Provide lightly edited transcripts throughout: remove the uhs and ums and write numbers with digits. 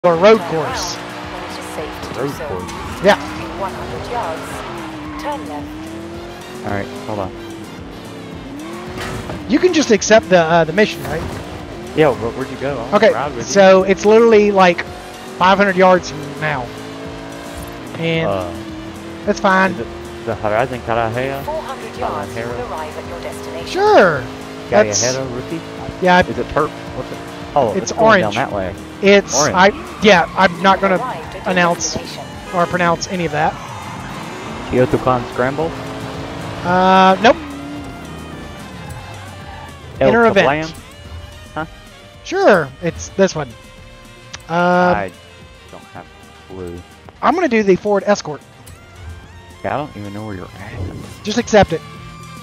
or road course. When it is safe to do Road so. course. Yeah. In 100 yards, turn left. All right, hold on. You can just accept the mission, right? Yeah, where'd you go? I'll Okay, ride with you. so it's literally like 500 yards from now. And that's fine. Is it the Horizon Carajea? 400 yards, you Hera. will arrive at your destination. Sure. That's, Carajera rookie? yeah, Is it perp? What's it? Oh, It's going orange. down that way. it's, Orange. I'm not going to Arrived at your announce destination. or pronounce any of that. Teotihuacan Scramble? Nope. El Inner event. Cablam? Sure, it's this one. I don't have a clue. I'm going to do the Ford Escort. Yeah, I don't even know where you're at. Just accept it.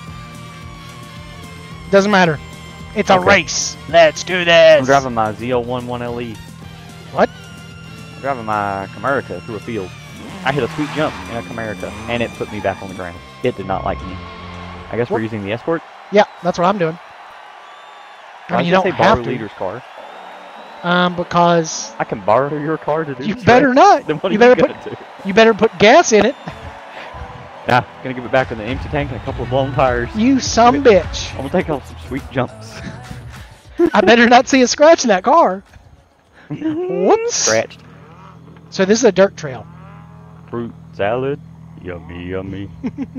Doesn't matter. It's a Okay. race. Let's do this. I'm driving my ZL11LE. What? I'm driving my Camerica through a field. I hit a sweet jump in a Camerica, and it put me back on the ground. It did not like me. I guess we're What? using the Escort. Yeah, that's what I'm doing. I mean, you don't say have borrow to. leader's car. Because I can borrow your car to do you this, better right? not. Then what You are you better gonna do? you better put gas in it. Nah, gonna give it back in the empty tank and a couple of blown tires. You some bitch. I'm gonna take off some sweet jumps. I better not see a scratch in that car. Whoops. Scratched. So this is a dirt trail. Fruit salad. Yummy, yummy.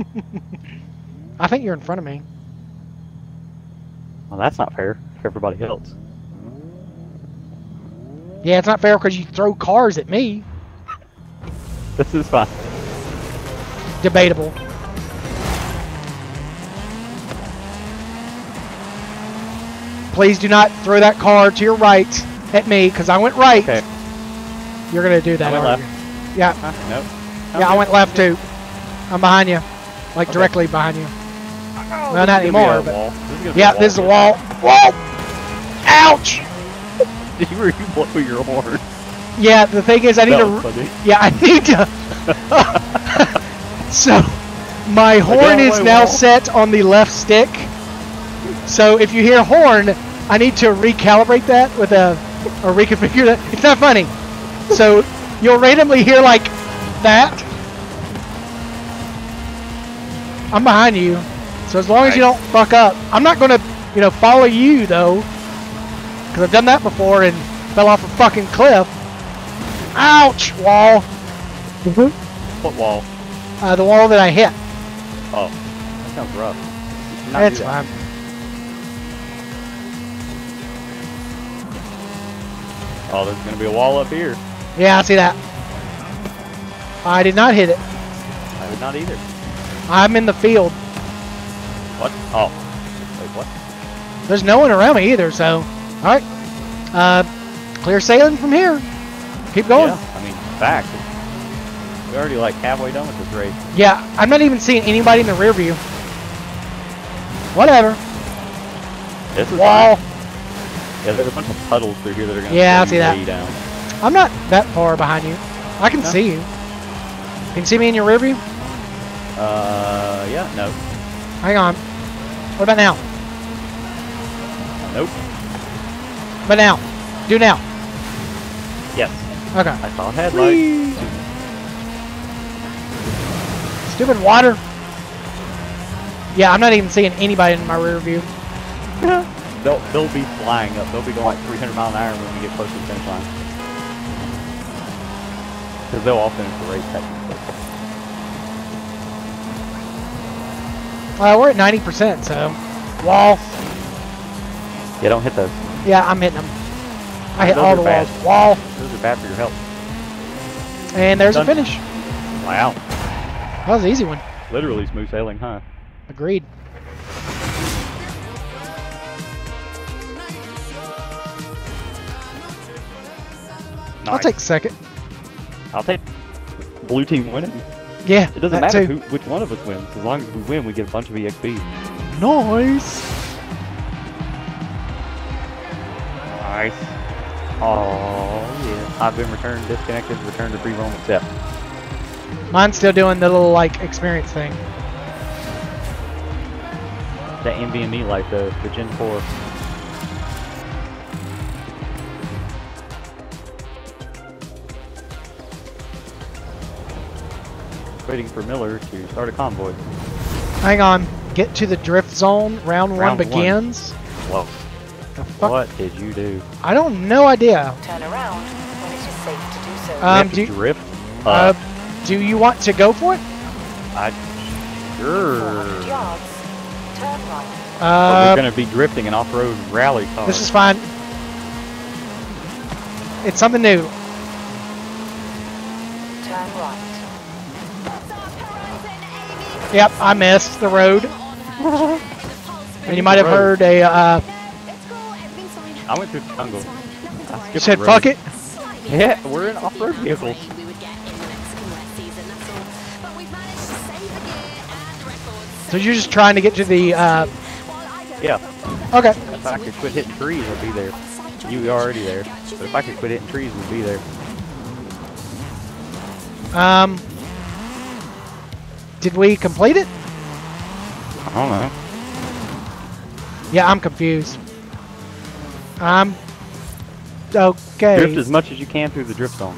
I think you're in front of me. Well, that's not fair for everybody else. Yeah, it's not fair because you throw cars at me. This is fine. Debatable. Please do not throw that car to your right at me because I went right. Okay. You're going to do that, I went aren't left. you? Yeah. Nope. Yeah, I went left too. I'm behind you. Like Okay. directly behind you. Oh, Well, not anymore, but yeah, yeah, this is a wall. Whoa! Ouch! Did you really blow your horn? Yeah, the thing is, I need That to. was funny. Yeah, I need to. So, my horn is away, now wall. set on the left stick. So if you hear horn, I need to recalibrate that with or reconfigure that. It's not funny. So you'll randomly hear like that. I'm behind you. So as long as you don't fuck up, I'm not gonna, follow you though, because I've done that before and fell off a fucking cliff. Ouch! Wall. What wall? The wall that I hit. Oh, that sounds rough. You should not That's do that. fine. Oh, there's gonna be a wall up here. Yeah, I see that. I did not hit it. I did not either. I'm in the field. What? Oh. Wait, what? There's no one around me either, so. Alright. Clear sailing from here. Keep going. Yeah, I mean, fact. We're already like halfway done with this race. Yeah, I'm not even seeing anybody in the rear view. Whatever. This is Wall. fine. Yeah, there's a bunch of puddles through here that are gonna Yeah, I slow see you that. way down. I'm not that far behind you. I can No. see you. Can you see me in your rear view? Yeah, no. Hang on. What about now? Nope. But now. Do now. Yes. Okay. I saw a headlight. Whee! Stupid water. Yeah, I'm not even seeing anybody in my rear view. They'll be flying up. They'll be going like 300 miles an hour when we get close to the finish line. Because they'll all finish the race technically. We're at 90%, so. Wall. Yeah, don't hit those. Yeah, I'm hitting them. I hit Those all are the bad. walls. Wall. Those are bad for your health. And there's a Done. finish. Wow. That was an easy one. Literally smooth sailing, huh? Agreed. I'll Nice. take second. I'll take blue team winning. Yeah, It doesn't that matter too. which one of us wins. As long as we win, we get a bunch of EXP. Nice. Nice. Oh yeah. I've been returned, disconnected, returned to free roam accept. Mine's still doing the little like experience thing. That NVMe like the Gen 4. Waiting for Miller to start a convoy. Hang on. Get to the drift zone. Round one Round begins. Well, The fuck? what did you do? I don't no idea. Turn around when it is safe to do so. We have to do- drift. Do you want to go for it? Sure. 400 yards. Turn right. But we're going to be drifting an off-road rally car. This is fine. It's something new. Turn right. Yep, I missed the road. And you might have heard a, I went through the jungle. I skipped said the road. fuck it. Yeah, we're in off-road vehicles. So you're just trying to get to the, Yeah. okay. If I could quit hitting trees, I'd be there. You were already there. But if I could quit hitting trees, we'd be there. Did we complete it? I don't know. Yeah, I'm confused. Okay. Drift as much as you can through the drift zone.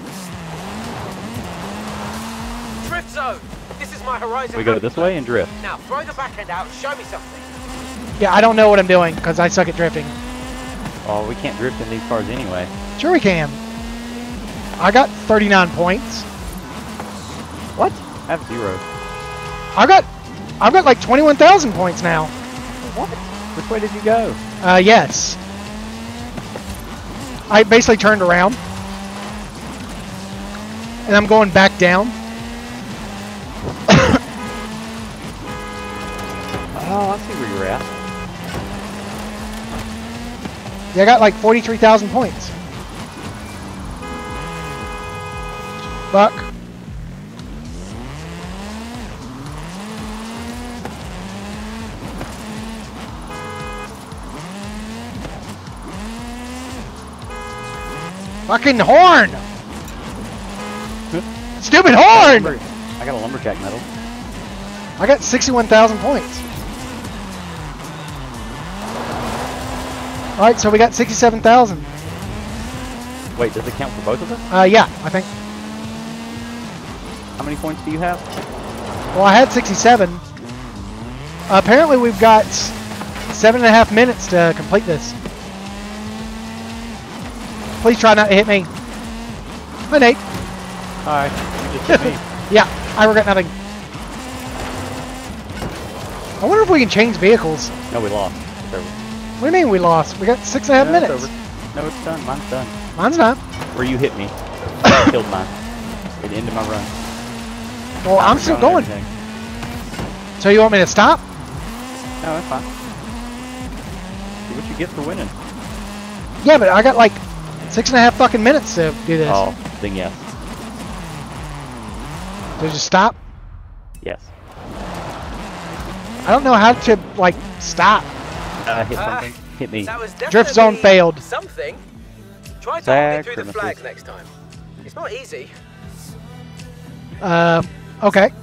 Drift zone! This is my horizon. We go road. this way and drift. Now throw the back end out and show me something. Yeah, I don't know what I'm doing because I suck at drifting. Oh, we can't drift in these cars anyway. Sure we can. I got 39 points. What? I have 0. I've got like 21,000 points now. What? Which way did you go? Yes. I basically turned around. And I'm going back down. Oh, I see where you're at. Yeah, I got like 43,000 points. Fuck. Fucking horn! Stupid horn! I got a lumberjack medal. I got 61,000 points. Alright, so we got 67,000. Wait, does it count for both of us? Yeah, I think. How many points do you have? Well, I had 67. Apparently we've got 7.5 minutes to complete this. Please try not to hit me. Hi, Nate. Hi. You just hit me. Yeah, I regret nothing. I wonder if we can change vehicles. No, we lost. It's over. What do you mean we lost? We got 6.5 No, it's minutes. over. No, it's done. Mine's done. Mine's not. Where you hit me. I killed mine. It ended my run. Well, I'm still going. Everything. So you want me to stop? No, that's fine. See what you get for winning. Yeah, but I got like 6.5 fucking minutes to do this. Oh, then yes. So just stop? Yes. I don't know how to, like, stop. Hit something. Hit me. That was definitely Drift zone failed. Something. Try to hold it through the Sacrifices. flags next time. It's not easy. Okay.